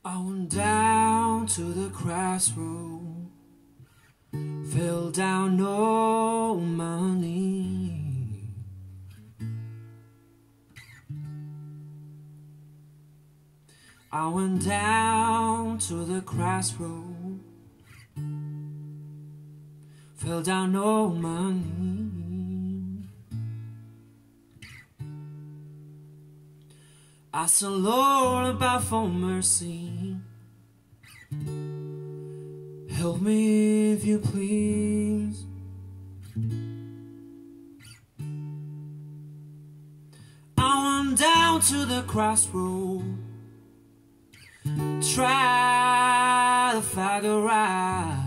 I went down to the crossroad, fell down on my knee. I went down to the crossroad, fell down on my knee. I said, Lord, about for mercy, help me if you please. I went down to the crossroad, try to find a ride.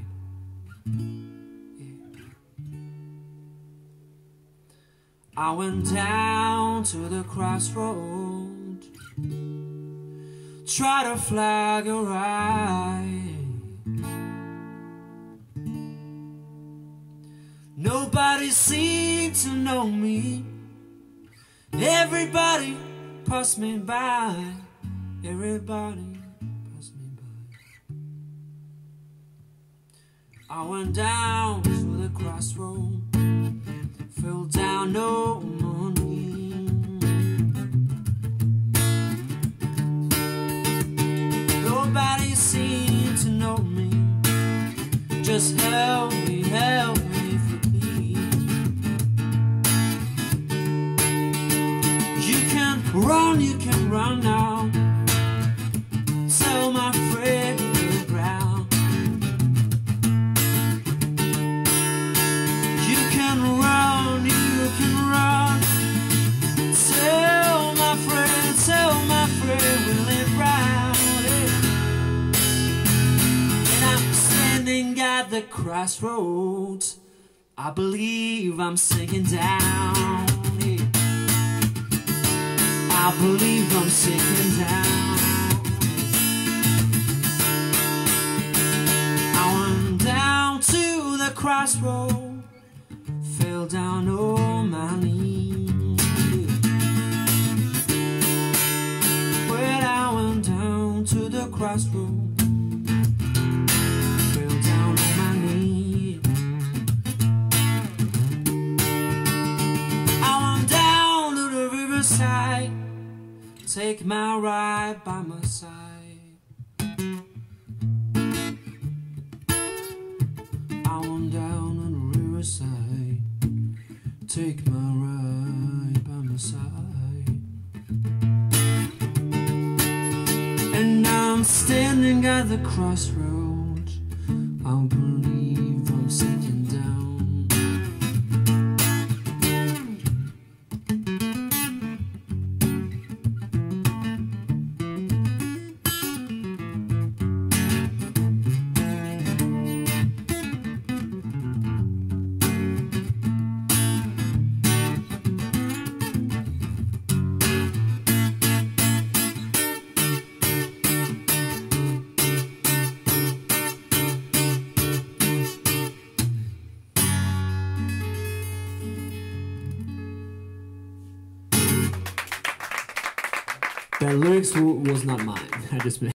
I went down to the crossroad, try to flag a ride. Nobody seemed to know me, everybody passed me by. Everybody passed me by. I went down to the crossroad, fell down on my knee. Nobody seemed to know me, just help me if you please. You can run now, tell my friend the ground. You can run, tell my friend we live round it. And I'm standing at the crossroads, I believe I'm sinking down it. I believe I'm sinking down. I went down to the crossroad, fell down on my knees. When I went down to the crossroad, fell down on my knees. I went down to the riverside, take my ride by my side. I went down on the riverside, take my ride by my side. And I'm standing at the crossroads, I believe I'm sinking down. That lyrics was not mine. I just